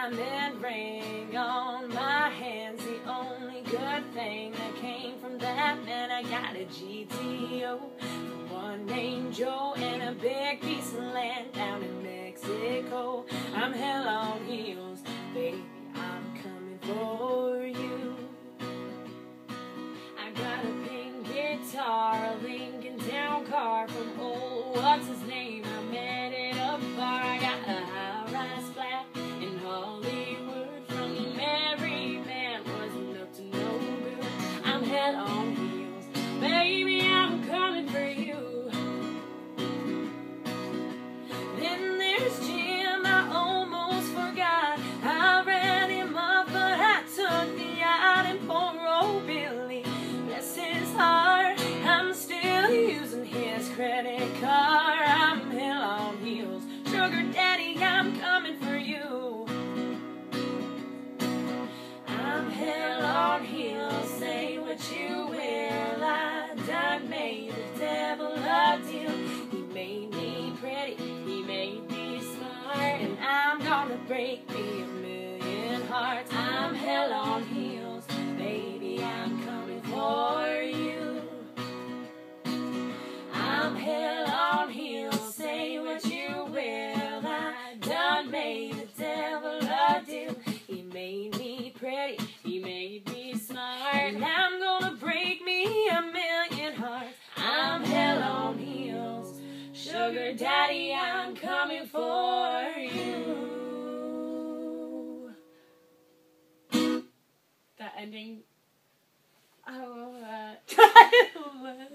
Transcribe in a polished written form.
diamond ring on my hand's the only good thing that came from that man. I got a GTO, one named Joe, and a big piece of land down in Mexico. I'm hell on heels, baby, I'm coming for you. I got a pink guitar, a Lincoln Town car from old what's his name, I met at a bar. I got a high-rise flat in Hollywood from the married man, wasn't up to no good. I'm head on heels, baby, I'm coming for you. Then there's Jim, I almost forgot, I ran him up, but I took the yacht. And poor old Billy, bless his heart, I'm still using his credit card. I'm hell on heels, sugar daddy, I'm coming for you. I'm hell on heels, say what you will. I done made the devil a deal. He made me pretty, he made me smart, and I'm gonna break me a million hearts. I'm hell on heels, baby, I'm coming for you. I'm hell on heels, say what you will. I done made the devil a deal. He made me pretty, he made me smart, and I'm gonna break me a million hearts. I'm hell on heels, sugar daddy, I'm coming for you. That ending, I love that. I love it.